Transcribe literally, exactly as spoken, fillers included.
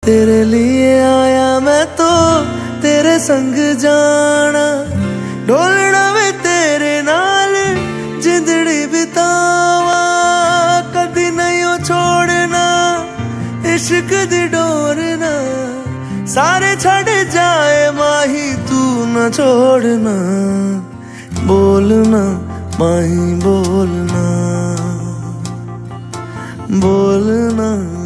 तेरे लिए आया मैं तो तेरे संग जाना, ढोलना वे तेरे नाल जिंदड़ी बितावा, कदी नहीं ओ छोड़ना इश्क दी डोरना, सारे छड़ जाए माही तू न छोड़ना, बोलना माही बोलना, बोलना।